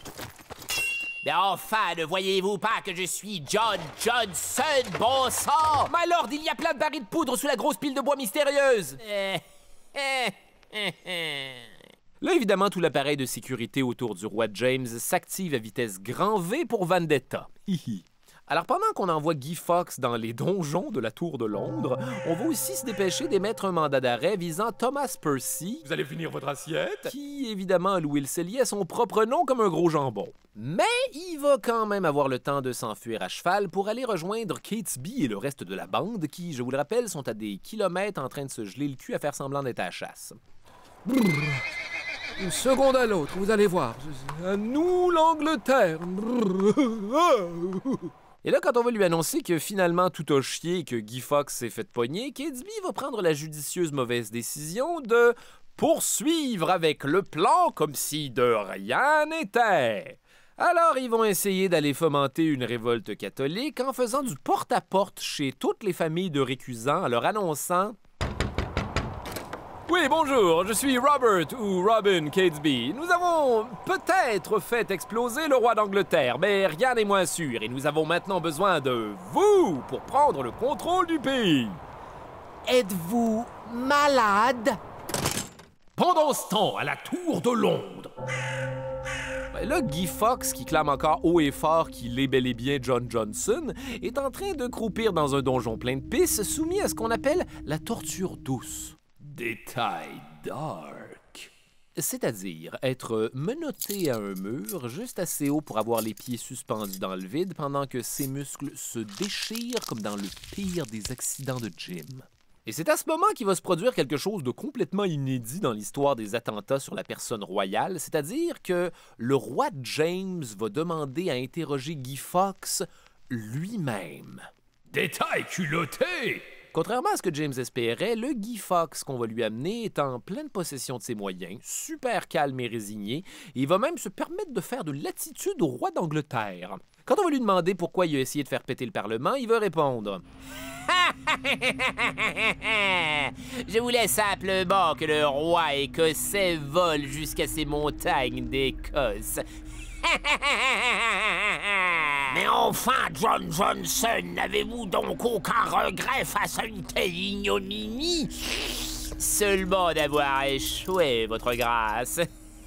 Mais enfin, ne voyez-vous pas que je suis John Johnson, bon sang? My lord, il y a plein de barils de poudre sous la grosse pile de bois mystérieuse! Euh, euh, euh, euh. Là, évidemment, tout l'appareil de sécurité autour du roi James s'active à vitesse grand V pour Vendetta. Hihi. Alors, pendant qu'on envoie Guy Fawkes dans les donjons de la Tour de Londres, on va aussi se dépêcher d'émettre un mandat d'arrêt visant Thomas Percy. Vous allez finir votre assiette? Qui, évidemment, a loué le cellier à son propre nom comme un gros jambon. Mais il va quand même avoir le temps de s'enfuir à cheval pour aller rejoindre Catesby et le reste de la bande qui, je vous le rappelle, sont à des kilomètres en train de se geler le cul à faire semblant d'être à la chasse. Brrr. Une seconde à l'autre, vous allez voir. À nous, l'Angleterre. Et là, quand on va lui annoncer que finalement tout a chié et que Guy Fawkes s'est fait pogner, Catesby va prendre la judicieuse mauvaise décision de poursuivre avec le plan comme si de rien n'était. Alors, ils vont essayer d'aller fomenter une révolte catholique en faisant du porte-à-porte chez toutes les familles de récusants en leur annonçant « Oui, bonjour, je suis Robert ou Robin Catesby. Nous avons peut-être fait exploser le roi d'Angleterre, mais rien n'est moins sûr et nous avons maintenant besoin de vous pour prendre le contrôle du pays. Êtes-vous malade? » Pendant ce temps, à la Tour de Londres... Ben là, Guy Fawkes, qui clame encore haut et fort qu'il est bel et bien John Johnson, est en train de croupir dans un donjon plein de pisse, soumis à ce qu'on appelle la torture douce. Détail dark. C'est-à-dire être menotté à un mur juste assez haut pour avoir les pieds suspendus dans le vide pendant que ses muscles se déchirent comme dans le pire des accidents de gym. Et c'est à ce moment qu'il va se produire quelque chose de complètement inédit dans l'histoire des attentats sur la personne royale, c'est-à-dire que le roi James va demander à interroger Guy Fawkes lui-même. Détail culotté! Contrairement à ce que James espérait, le Guy Fawkes qu'on va lui amener est en pleine possession de ses moyens, super calme et résigné, et il va même se permettre de faire de l'attitude au roi d'Angleterre. Quand on va lui demander pourquoi il a essayé de faire péter le Parlement, il va répondre Je voulais simplement que le roi écossais vole jusqu'à ces montagnes d'Écosse. Mais enfin, John Johnson, n'avez-vous donc aucun regret face à une telle ignominie? Seulement d'avoir échoué, votre grâce.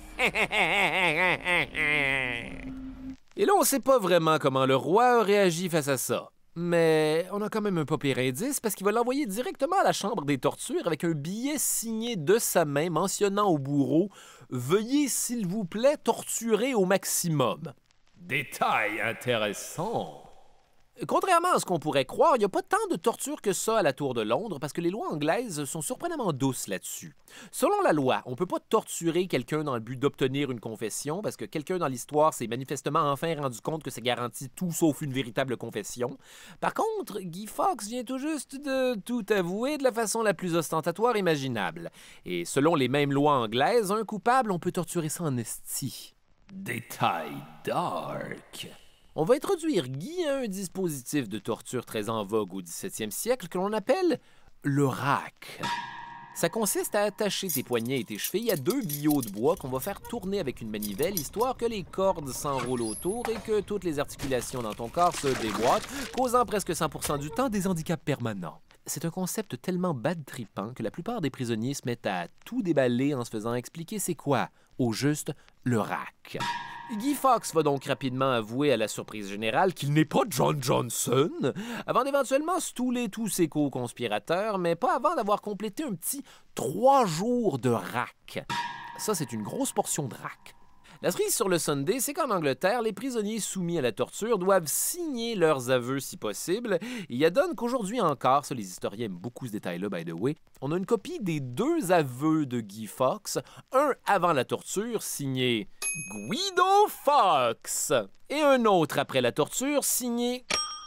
Et là, on sait pas vraiment comment le roi a réagi face à ça. Mais on a quand même un pas pire indice parce qu'il va l'envoyer directement à la chambre des tortures avec un billet signé de sa main mentionnant au bourreau « Veuillez, s'il vous plaît, torturer au maximum ». Détail intéressant. Contrairement à ce qu'on pourrait croire, il n'y a pas tant de torture que ça à la Tour de Londres parce que les lois anglaises sont surprenamment douces là-dessus. Selon la loi, on ne peut pas torturer quelqu'un dans le but d'obtenir une confession parce que quelqu'un dans l'histoire s'est manifestement enfin rendu compte que ça garantit tout sauf une véritable confession. Par contre, Guy Fawkes vient tout juste de tout avouer de la façon la plus ostentatoire imaginable. Et selon les mêmes lois anglaises, un coupable, on peut torturer ça en esti. Détail dark. On va introduire Guy à un dispositif de torture très en vogue au dix-septième siècle que l'on appelle le rack. Ça consiste à attacher tes poignets et tes chevilles à deux billots de bois qu'on va faire tourner avec une manivelle, histoire que les cordes s'enroulent autour et que toutes les articulations dans ton corps se déboîtent, causant presque cent pour cent du temps des handicaps permanents. C'est un concept tellement bad-trippant que la plupart des prisonniers se mettent à tout déballer en se faisant expliquer c'est quoi, au juste, le rack. Guy Fawkes va donc rapidement avouer à la surprise générale qu'il n'est pas John Johnson, avant d'éventuellement stouler tous ses co-conspirateurs, mais pas avant d'avoir complété un petit trois jours de rack. Ça, c'est une grosse portion de rack. La cerise sur le Sunday, c'est qu'en Angleterre, les prisonniers soumis à la torture doivent signer leurs aveux si possible. Il y a donne qu'aujourd'hui encore, ça les historiens aiment beaucoup ce détail-là, by the way, on a une copie des deux aveux de Guy Fawkes, un avant la torture, signé Guido Fawkes, et un autre après la torture, signé...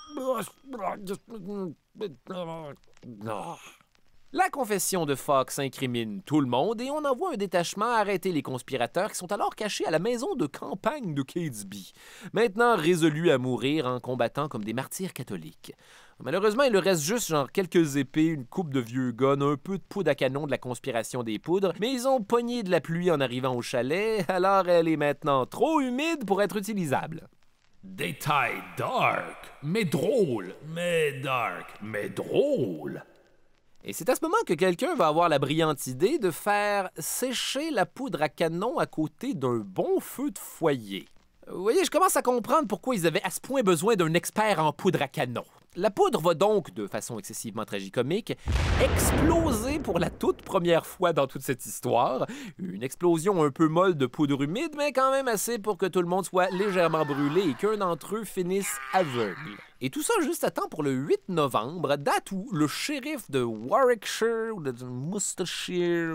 La confession de Fawkes incrimine tout le monde et on envoie un détachement arrêter les conspirateurs qui sont alors cachés à la maison de campagne de Catesby, maintenant résolus à mourir en combattant comme des martyrs catholiques. Malheureusement, il leur reste juste genre quelques épées, une coupe de vieux guns, un peu de poudre à canon de la conspiration des poudres, mais ils ont pogné de la pluie en arrivant au chalet, alors elle est maintenant trop humide pour être utilisable. Détail dark, mais drôle, mais dark, mais drôle. Et c'est à ce moment que quelqu'un va avoir la brillante idée de faire sécher la poudre à canon à côté d'un bon feu de foyer. Vous voyez, je commence à comprendre pourquoi ils avaient à ce point besoin d'un expert en poudre à canon. La poudre va donc, de façon excessivement tragicomique, exploser pour la toute première fois dans toute cette histoire. Une explosion un peu molle de poudre humide, mais quand même assez pour que tout le monde soit légèrement brûlé et qu'un d'entre eux finisse aveugle. Et tout ça juste à temps pour le huit novembre, date où le shérif de Warwickshire, ou de Worcestershire,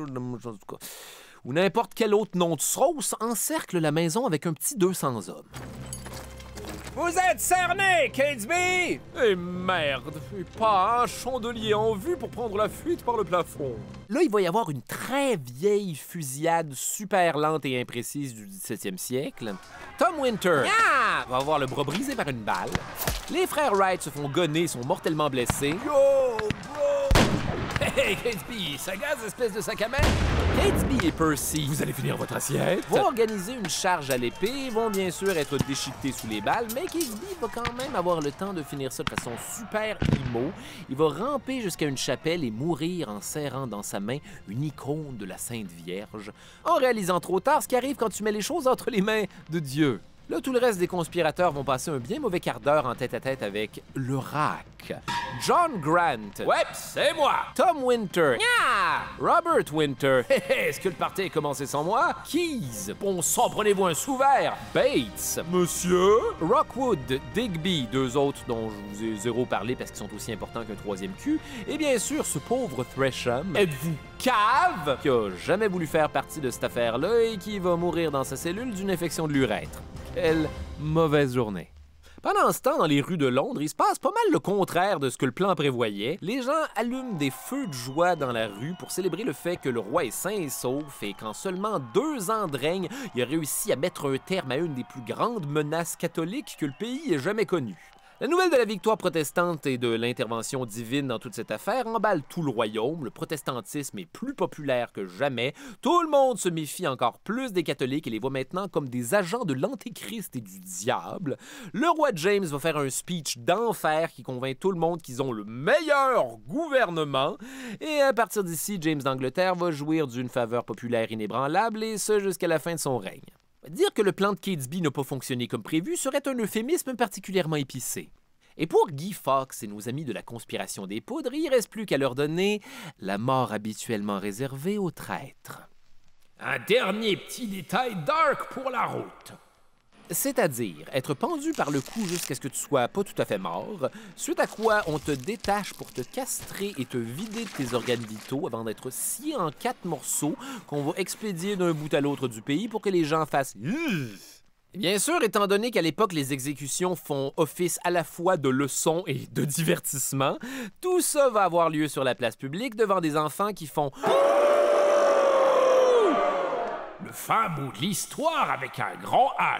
ou n'importe quel autre nom de sauce, encercle la maison avec un petit deux cents hommes. Vous êtes cerné, Catesby! Eh merde! Pas un chandelier en vue pour prendre la fuite par le plafond. Là, il va y avoir une très vieille fusillade super lente et imprécise du dix-septième siècle. Tom Winter ah! va avoir le bras brisé par une balle. Les frères Wright se font gonner et sont mortellement blessés. Yo, bro! Hey, Catesby, ça gaze, espèce de sac à main? Catesby et Percy, vous allez finir votre assiette? Vont organiser une charge à l'épée et vont bien sûr être déchiquetés sous les balles, mais Catesby va quand même avoir le temps de finir ça de façon super immo. Il va ramper jusqu'à une chapelle et mourir en serrant dans sa main une icône de la Sainte Vierge, en réalisant trop tard ce qui arrive quand tu mets les choses entre les mains de Dieu. Là, tout le reste des conspirateurs vont passer un bien mauvais quart d'heure en tête-à-tête avec le rack. John Grant. Ouais, c'est moi. Tom Winter. Yeah! Robert Winter. Est-ce que le party a commencé sans moi? Keys. Bon sang, prenez-vous un sous-verre. Bates. Monsieur? Rockwood. Digby. Deux autres dont je vous ai zéro parlé parce qu'ils sont aussi importants qu'un troisième cul. Et bien sûr, ce pauvre Thresham. Êtes-vous cave? Qui a jamais voulu faire partie de cette affaire-là et qui va mourir dans sa cellule d'une infection de l'urètre. Quelle mauvaise journée. Pendant ce temps, dans les rues de Londres, il se passe pas mal le contraire de ce que le plan prévoyait. Les gens allument des feux de joie dans la rue pour célébrer le fait que le roi est sain et sauf et qu'en seulement deux ans de règne, il a réussi à mettre un terme à une des plus grandes menaces catholiques que le pays ait jamais connues. La nouvelle de la victoire protestante et de l'intervention divine dans toute cette affaire emballe tout le royaume. Le protestantisme est plus populaire que jamais. Tout le monde se méfie encore plus des catholiques et les voit maintenant comme des agents de l'antéchrist et du diable. Le roi James va faire un speech d'enfer qui convainc tout le monde qu'ils ont le meilleur gouvernement. Et à partir d'ici, James d'Angleterre va jouir d'une faveur populaire inébranlable et ce jusqu'à la fin de son règne. Dire que le plan de Catesby n'a pas fonctionné comme prévu serait un euphémisme particulièrement épicé. Et pour Guy Fawkes et nos amis de la conspiration des poudres, il ne reste plus qu'à leur donner la mort habituellement réservée aux traîtres. Un dernier petit détail dark pour la route. C'est-à-dire être pendu par le cou jusqu'à ce que tu sois pas tout à fait mort, suite à quoi on te détache pour te castrer et te vider de tes organes vitaux avant d'être scié en quatre morceaux qu'on va expédier d'un bout à l'autre du pays pour que les gens fassent « Bien sûr, étant donné qu'à l'époque, les exécutions font office à la fois de leçon et de divertissement, tout ça va avoir lieu sur la place publique devant des enfants qui font « Le fin bout de l'histoire avec un grand H. »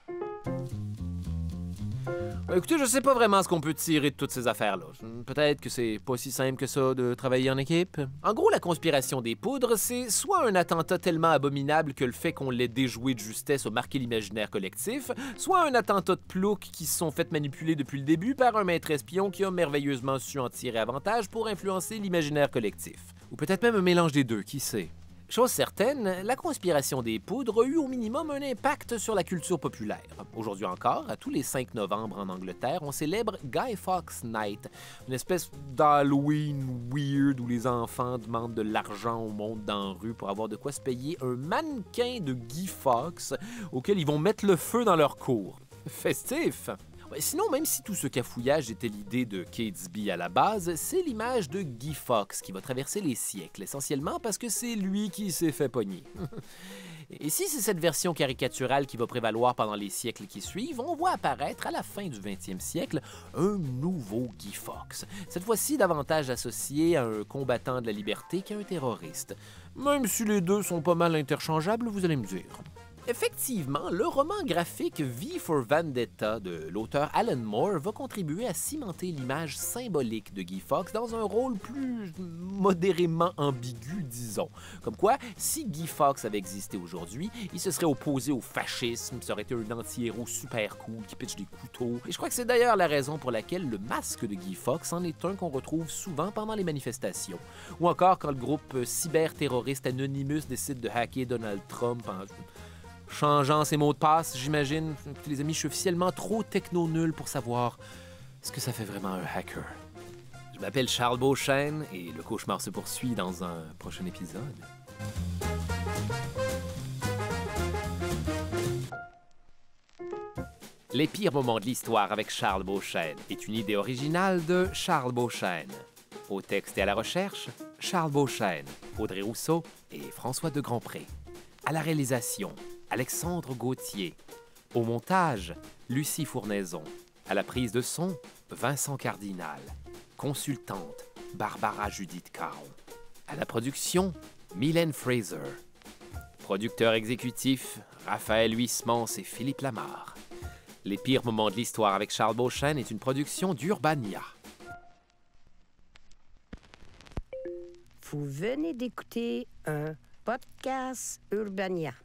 Écoutez, je sais pas vraiment ce qu'on peut tirer de toutes ces affaires-là. Peut-être que c'est pas si simple que ça de travailler en équipe. En gros, la conspiration des poudres, c'est soit un attentat tellement abominable que le fait qu'on l'ait déjoué de justesse a marqué l'imaginaire collectif, soit un attentat de ploucs qui se sont fait manipuler depuis le début par un maître espion qui a merveilleusement su en tirer avantage pour influencer l'imaginaire collectif. Ou peut-être même un mélange des deux, qui sait. Chose certaine, la conspiration des poudres a eu au minimum un impact sur la culture populaire. Aujourd'hui encore, à tous les cinq novembre en Angleterre, on célèbre Guy Fawkes Night, une espèce d'Halloween weird où les enfants demandent de l'argent au monde dans la rue pour avoir de quoi se payer un mannequin de Guy Fawkes auquel ils vont mettre le feu dans leur cour. Festif! Ouais, sinon, même si tout ce cafouillage était l'idée de Catesby à la base, c'est l'image de Guy Fawkes qui va traverser les siècles, essentiellement parce que c'est lui qui s'est fait pogner. Et si c'est cette version caricaturale qui va prévaloir pendant les siècles qui suivent, on voit apparaître à la fin du vingtième siècle un nouveau Guy Fawkes, cette fois-ci davantage associé à un combattant de la liberté qu'à un terroriste. Même si les deux sont pas mal interchangeables, vous allez me dire. Effectivement, le roman graphique V for Vendetta de l'auteur Alan Moore va contribuer à cimenter l'image symbolique de Guy Fawkes dans un rôle plus modérément ambigu, disons. Comme quoi, si Guy Fawkes avait existé aujourd'hui, il se serait opposé au fascisme, ça aurait été un anti-héros super cool qui pitche des couteaux. Et je crois que c'est d'ailleurs la raison pour laquelle le masque de Guy Fawkes en est un qu'on retrouve souvent pendant les manifestations. Ou encore quand le groupe cyberterroriste Anonymous décide de hacker Donald Trump en changeant ses mots de passe, j'imagine. Les amis, je suis officiellement trop techno-nul pour savoir ce que ça fait vraiment un hacker. Je m'appelle Charles Beauchesne et le cauchemar se poursuit dans un prochain épisode. Les pires moments de l'histoire avec Charles Beauchesne est une idée originale de Charles Beauchesne. Au texte et à la recherche, Charles Beauchesne, Audrey Rousseau et François de Grandpré. À la réalisation, Alexandre Gauthier. Au montage, Lucie Fournaison. À la prise de son, Vincent Cardinal. Consultante, Barbara Judith Caron. À la production, Mylène Fraser. Producteur exécutif, Raphaël Huysmans et Philippe Lamarre. Les pires moments de l'histoire avec Charles Beauchesne est une production d'Urbania. Vous venez d'écouter un podcast Urbania.